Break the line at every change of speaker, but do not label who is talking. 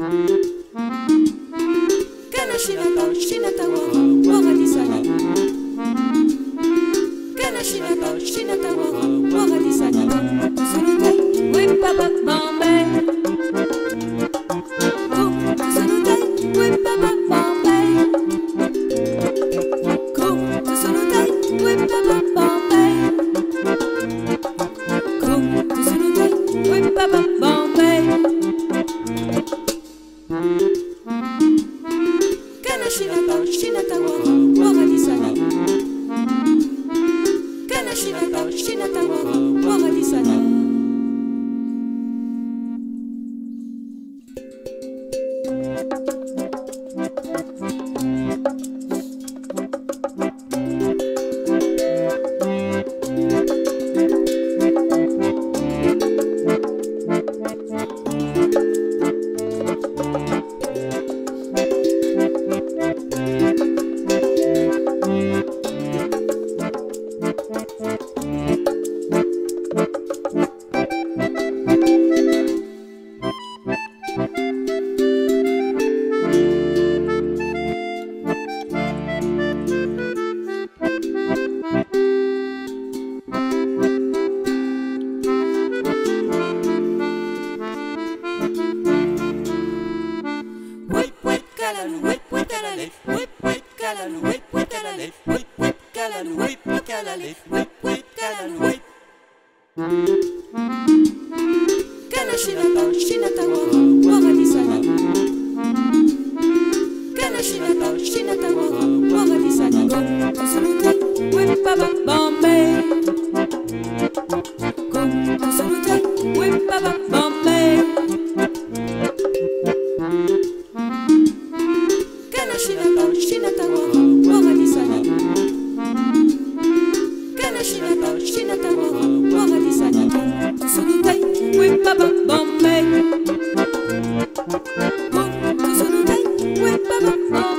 Kana shinata shinata wagalisana. Kana shinata shinata wagalisana. Sulute we papa Bombay. Sulute we papa Bombay. Sulute we papa Bombay. Sulute we papa Bombay. Kana shinata shinata wagalisana. Kana shinata shinata wagalisana. Kana shinata shinata wagalisana. Kana shinata shinata wagalisana. Sulute we papa Bombay. Sulute we papa Bombay. Kana shinata shinata wagalisana. Kana shinata shinata wagalisana. Sulute we papa Bombay. Sulute we papa Bombay.